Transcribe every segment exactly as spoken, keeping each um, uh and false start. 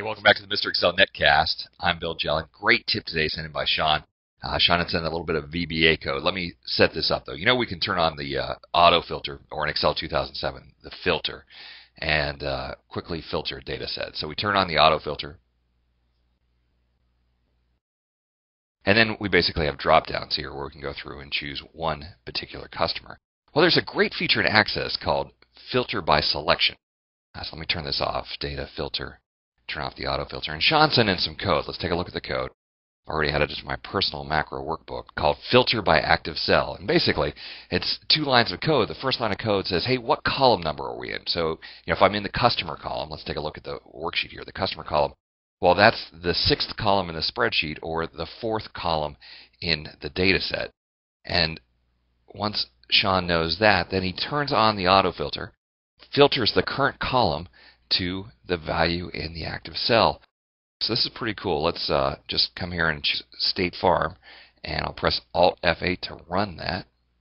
welcome back to the Mister Excel Netcast. I'm Bill Jelen. Great tip today sent in by Sean. Uh, Sean had sent a little bit of V B A code. Let me set this up though. You know we can turn on the uh, auto filter, or in Excel two thousand seven, the filter, and uh, quickly filter a data set. So we turn on the auto filter. And then we basically have drop downs here where we can go through and choose one particular customer. Well, there's a great feature in Access called filter by selection. So let me turn this off, data filter, turn off the auto filter. And Sean sent in some code. Let's take a look at the code. I already had it as my personal macro workbook called filter by active cell. And basically, it's two lines of code. The first line of code says, hey, what column number are we in? So, you know, if I'm in the customer column, let's take a look at the worksheet here, the customer column. Well, that's the sixth column in the spreadsheet or the fourth column in the data set. And once Sean knows that, then he turns on the auto filter, filters the current column to the value in the active cell. So this is pretty cool. Let's uh, just come here and choose State Farm, and I'll press Alt F eight to run that.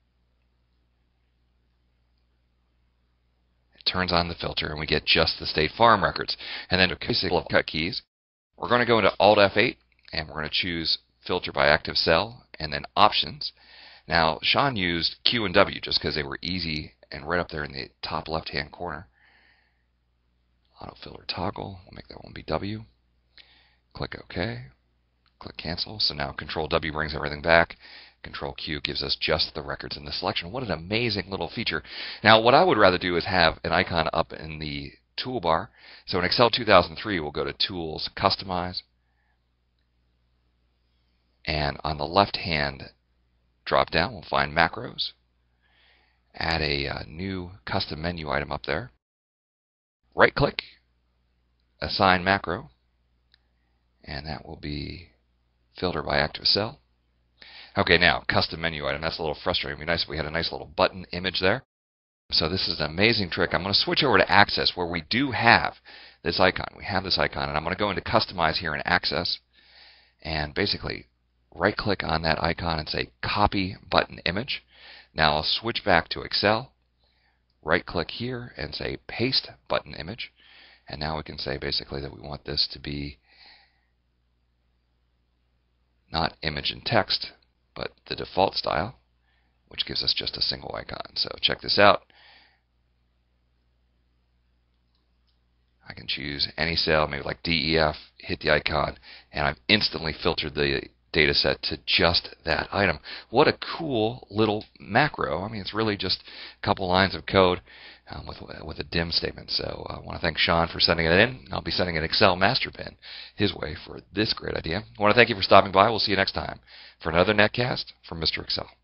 It turns on the filter, and we get just the State Farm records. And then to basically cut keys, we're going to go into Alt F eight, and we're going to choose Filter by Active Cell, and then Options. Now, Sean used Q and W just because they were easy and right up there in the top left-hand corner. Autofilter toggle, we'll make that one be W. Click OK. Click Cancel. So now Control W brings everything back. Control Q gives us just the records in the selection. What an amazing little feature. Now, what I would rather do is have an icon up in the toolbar. So in Excel two thousand three, we'll go to Tools, Customize. And on the left-hand drop down, we'll find Macros. Add a uh, new custom menu item up there. Right-click, Assign Macro, and that will be Filter by Active Cell. Okay, now, custom menu item. That's a little frustrating. It would be nice if we had a nice little button image there. So this is an amazing trick. I'm going to switch over to Access, where we do have this icon. We have this icon, and I'm going to go into Customize here in Access, and basically right-click on that icon and say Copy Button Image. Now I'll switch back to Excel, right-click here and say Paste Button Image, and now we can say basically that we want this to be not image and text, but the default style, which gives us just a single icon. So check this out. I can choose any cell, maybe like D E F, hit the icon, and I've instantly filtered the data set to just that item. What a cool little macro. I mean, it's really just a couple lines of code um, with, with a dim statement. So I want to thank Sean for sending it in. I'll be sending an Excel master pen his way for this great idea. I want to thank you for stopping by. We'll see you next time for another Netcast from Mister Excel.